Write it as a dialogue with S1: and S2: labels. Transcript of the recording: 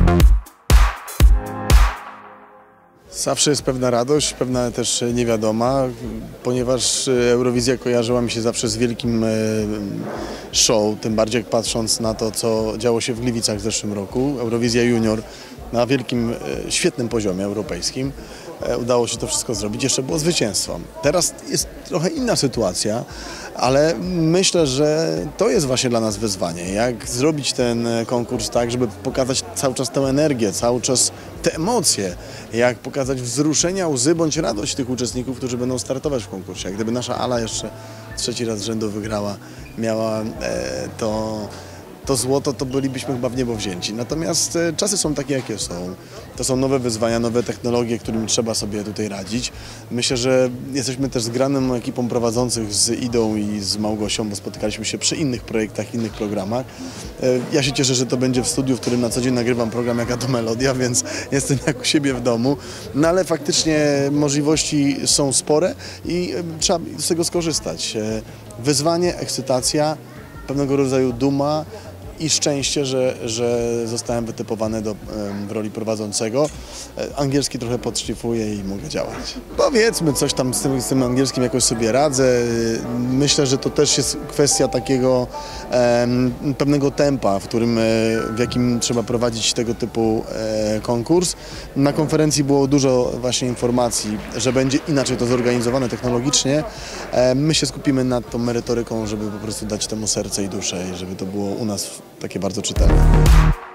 S1: Zawsze jest pewna radość, pewna też niewiadoma, ponieważ Eurowizja kojarzyła mi się zawsze z wielkim show, tym bardziej jak patrząc na to, co działo się w Gliwicach w zeszłym roku. Eurowizja Junior na wielkim, świetnym poziomie europejskim. Udało się to wszystko zrobić, jeszcze było zwycięstwo. Teraz jest trochę inna sytuacja, ale myślę, że to jest właśnie dla nas wyzwanie. Jak zrobić ten konkurs tak, żeby pokazać cały czas tę energię, cały czas te emocje, jak pokazać wzruszenia, łzy bądź radość tych uczestników, którzy będą startować w konkursie. Jak gdyby nasza Ala jeszcze trzeci raz z rzędu wygrała, miała to złoto, to bylibyśmy chyba w niebo wzięci. Natomiast czasy są takie, jakie są. To są nowe wyzwania, nowe technologie, którymi trzeba sobie tutaj radzić. Myślę, że jesteśmy też zgraną ekipą prowadzących z Idą i z Małgosią, bo spotykaliśmy się przy innych projektach, innych programach. Ja się cieszę, że to będzie w studiu, w którym na co dzień nagrywam program Jaka to Melodia, więc jestem jak u siebie w domu. No ale faktycznie możliwości są spore i trzeba z tego skorzystać. Wyzwanie, ekscytacja, pewnego rodzaju duma i szczęście, że zostałem wytypowany w roli prowadzącego. Angielski trochę podszlifuję i mogę działać. Powiedzmy, coś tam z tym angielskim jakoś sobie radzę. Myślę, że to też jest kwestia takiego pewnego tempa, w jakim trzeba prowadzić tego typu konkurs. Na konferencji było dużo właśnie informacji, że będzie inaczej to zorganizowane technologicznie. My się skupimy nad tą merytoryką, żeby po prostu dać temu serce i duszę i żeby to było u nas takie bardzo czytelne.